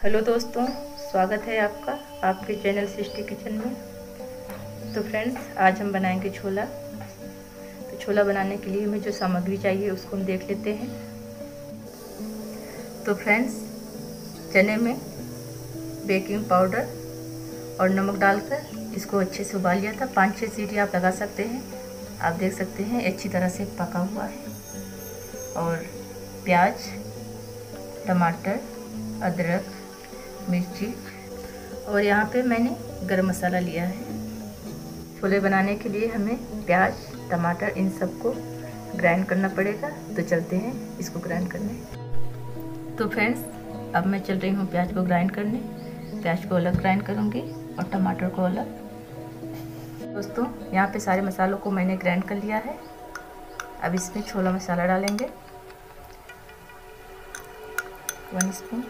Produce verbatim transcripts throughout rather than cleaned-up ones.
Hello दोस्तों, स्वागत है आपका आपके चैनल सृष्टि किचन में। तो फ्रेंड्स, आज हम बनाएंगे छोला। तो छोला बनाने के लिए हमें जो सामग्री चाहिए उसको हम देख लेते हैं। तो फ्रेंड्स, चने में बेकिंग पाउडर और नमक डालकर इसको अच्छे से उबाल लिया था। पाँच छः सीटी आप लगा सकते हैं। आप देख सकते हैं अच्छी तरह से पका हुआ है। और प्याज, टमाटर, अदरक, मिर्ची और यहाँ पे मैंने गरम मसाला लिया है। छोले बनाने के लिए हमें प्याज, टमाटर इन सबको ग्राइंड करना पड़ेगा। तो चलते हैं इसको ग्राइंड करने। तो फ्रेंड्स, अब मैं चल रही हूँ प्याज को ग्राइंड करने। प्याज को अलग ग्राइंड करूँगी और टमाटर को अलग। दोस्तों, यहाँ पे सारे मसालों को मैंने ग्राइंड कर लिया है। अब इसमें छोला मसाला डालेंगे, वन स्पून।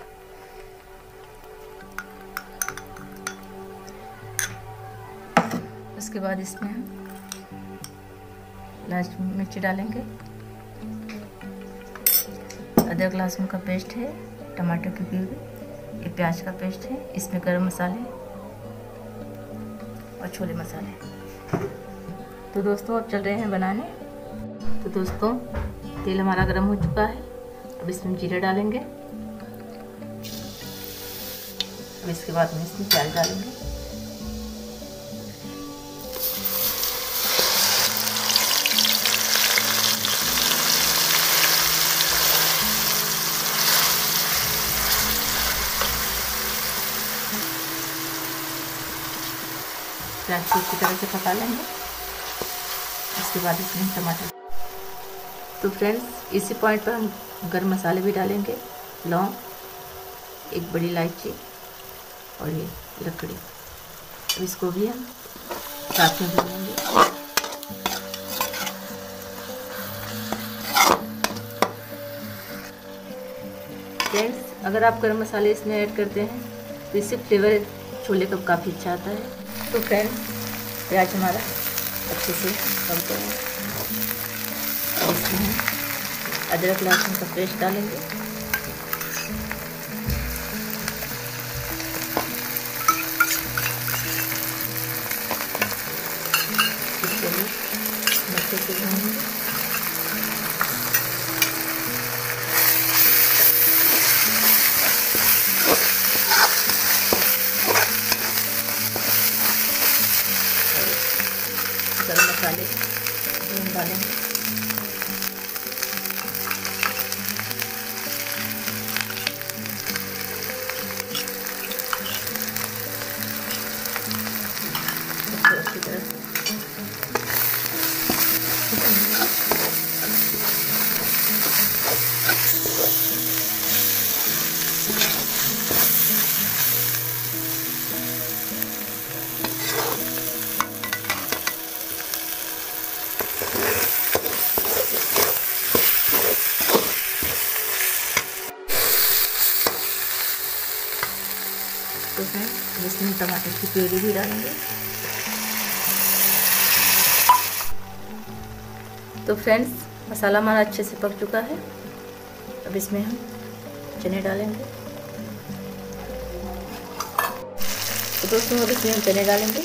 उसके बाद इसमें हम लाल मिर्ची डालेंगे, अदरक लहसुन का पेस्ट है, टमाटर की प्यूरी, ये प्याज का पेस्ट है, इसमें गरम मसाले और छोले मसाले। तो दोस्तों, अब चल रहे हैं बनाने। तो दोस्तों, तेल हमारा गर्म हो चुका है। अब इसमें जीरा डालेंगे। अब इसके बाद में इसमें प्याज डालेंगे। प्याज को अच्छी तरह से पका लेंगे। इसके बाद इसमें टमाटर। तो फ्रेंड्स, इसी पॉइंट पर हम गरम मसाले भी डालेंगे, लौंग, एक बड़ी इलायची और ये लकड़ी। अब इसको भी हम साथ में भूनेंगे। फ्रेंड्स, अगर आप गरम मसाले इसमें ऐड करते हैं तो इससे फ्लेवर छोले का काफ़ी अच्छा आता है। तो फ्रेंड्स, प्याज हमारा अच्छे से पक गया है। इसमें अदरक लहसुन का पेस्ट डालेंगे। इसको भी अच्छे से भूनेंगे। गरम मसाले भून डालेंगे। इसको अच्छी तरह तो फ्रेंड्स, इसमें टमाटर की प्यूरी भी डालेंगे। तो फ्रेंड्स, मसाला हमारा अच्छे से पक चुका है। अब इसमें हम चने डालेंगे। तो दोस्तों, अब इसमें हम चने डालेंगे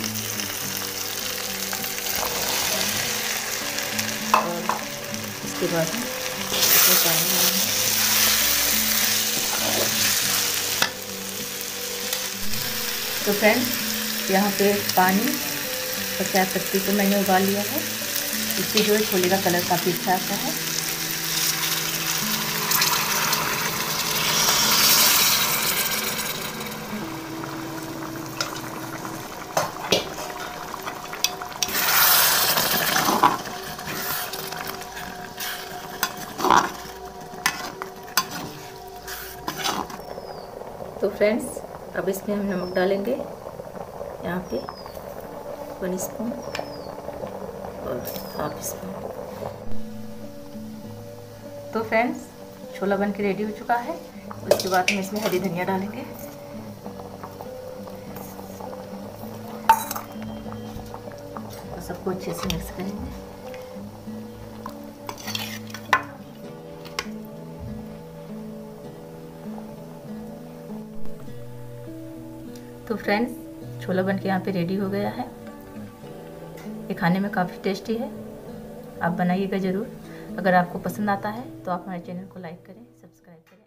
और इसके बाद हम इसमें पानी डालेंगे। तो फ्रेंड्स, यहाँ पे पानी और चाय पत्ती को मैंने उबाल लिया है। इससे जो है छोले का कलर काफ़ी अच्छा आता है। तो फ्रेंड्स, अब इसमें हम नमक डालेंगे, यहाँ पे वन स्पून और हाफ स्पून। तो फ्रेंड्स, छोला बन के रेडी हो चुका है। उसके बाद हम इसमें हरी धनिया डालेंगे। तो सबको अच्छे से मिक्स करेंगे। तो फ्रेंड्स, छोला बन के यहाँ पे रेडी हो गया है। ये खाने में काफ़ी टेस्टी है, आप बनाइएगा ज़रूर। अगर आपको पसंद आता है तो आप हमारे चैनल को लाइक करें, सब्सक्राइब करें।